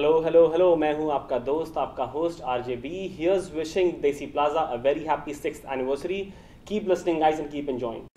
Hello hello hello, मैं हूं आपका दोस्त, आपका host RJ B. Here's wishing Desi plaza a very happy 6th anniversary. Keep listening guys and keep enjoying.